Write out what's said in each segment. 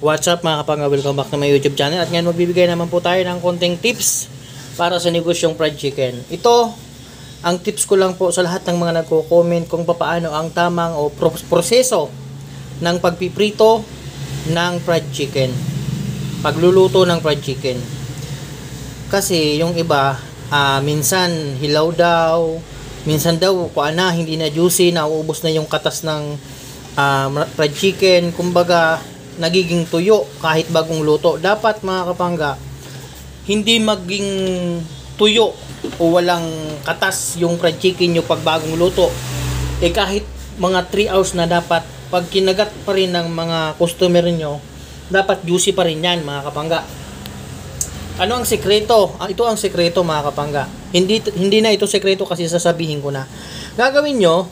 What's up mga kapanga, welcome back to my YouTube channel. At ngayon magbibigay naman po tayo ng konting tips para sa negosyong fried chicken. Ito, ang tips ko lang po sa lahat ng mga nagko-comment kung paano ang tamang o proseso ng pagpiprito ng fried chicken. Pagluluto ng fried chicken. Kasi yung iba, minsan hilaw daw, minsan daw hindi na juicy, nauubos na yung katas ng fried chicken. Kumbaga, nagiging tuyo kahit bagong luto. Dapat mga kapangga, hindi maging tuyo o walang katas yung fried chicken nyo pag bagong luto. Kahit mga 3 hours na dapat, pag kinagat pa rin ng mga customer nyo, dapat juicy pa rin yan mga kapangga. Ano ang sekreto? Ito ang sekreto mga kapangga. Hindi na ito sekreto kasi sasabihin ko na. Gagawin nyo,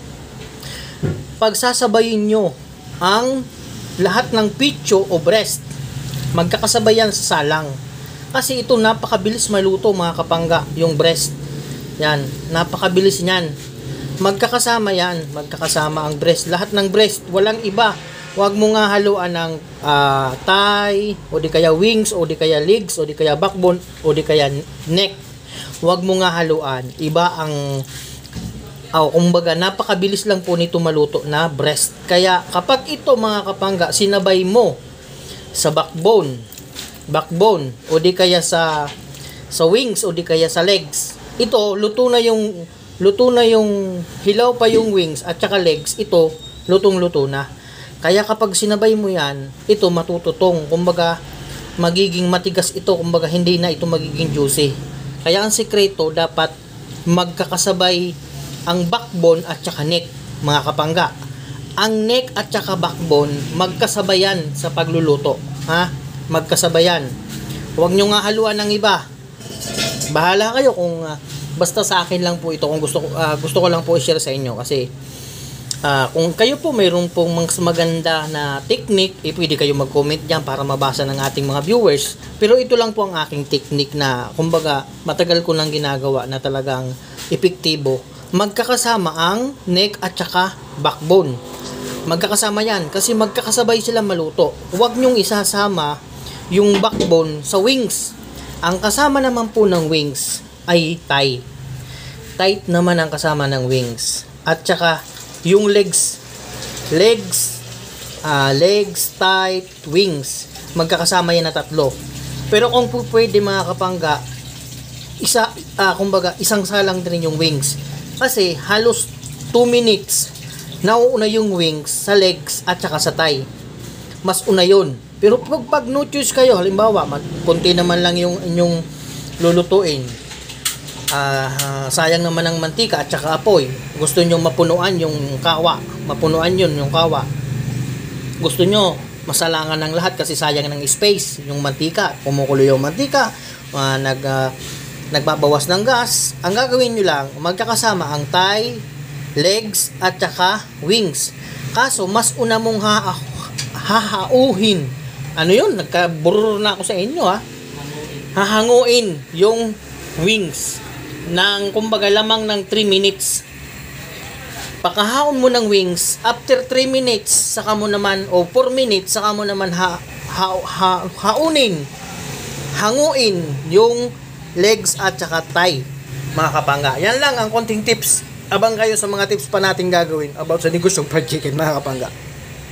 pagsasabayin nyo ang lahat ng picho o breast, magkakasabayan sa salang. Kasi ito napakabilis maluto mga kapangga, yung breast. Yan, napakabilis niyan. Magkakasama yan, magkakasama ang breast. Lahat ng breast, walang iba. Huwag mo nga haluan ng thigh, o di kaya wings, o di kaya legs, o di kaya backbone, o di kaya neck. Huwag mo nga haluan. Iba ang kumbaga, napakabilis lang po nito maluto na breast. Kaya, kapag ito mga kapangga, sinabay mo sa backbone, o di kaya sa wings, o di kaya sa legs, ito, luto na yung hilaw pa yung wings at saka legs, ito, lutong-luto na. Kaya kapag sinabay mo yan, ito matututong. Kumbaga, magiging matigas ito. Kumbaga, hindi na ito magiging juicy. Kaya, ang sekreto, dapat magkakasabay ang backbone at saka neck, mga kapangga. Ang neck at saka backbone, magkasabayan sa pagluluto. Magkasabayan. Huwag nyo nga haluan ng iba. Bahala kayo kung basta sa akin lang po ito. Kung gusto ko lang po i-share sa inyo. Kasi kung kayo po mayroon pong mas maganda na technique, pwede kayo mag-comment dyan para mabasa ng ating mga viewers. Pero ito lang po ang aking technique na, kumbaga, matagal ko nang ginagawa na talagang epektibo. Magkakasama ang neck at saka backbone. Magkakasama yan kasi magkakasabay sila maluto. Huwag nyong isasama yung backbone sa wings. Ang kasama naman po ng wings ay thigh. Tight naman ang kasama ng wings. At saka yung legs, tight, wings. Magkakasama yan na tatlo. Pero kung po pwede mga kapangga, kumbaga isang salang din yung wings. Kasi halos 2 minutes nauuna yung wings sa legs at saka sa thigh. Mas una yun. Pero pag no choice kayo, halimbawa, konti naman lang yung inyong lulutuin. Sayang naman ang mantika at saka apoy. Gusto nyo mapunuan yung kawa. Mapunuan yun yung kawa. Gusto nyo masalangan ng lahat kasi sayang ng space. Yung mantika, kumukulo yung mantika. Nagbabawas ng gas. Ang gagawin nyo lang, magkakasama ang thigh, legs, at saka wings. Kaso, mas una mong hahauhin. Ano yun? Nagkaburur na ako sa inyo Hahanguin yung wings ng, kumbaga, lamang ng 3 minutes. Pagkahaon mo ng wings, after 3 minutes, saka mo naman, o 4 minutes, saka mo naman hanguin yung legs at saka thigh, mga kapangga. Yan lang ang konting tips. Abang kayo sa mga tips pa natin gagawin about sa negosyong fried chicken, mga kapangga.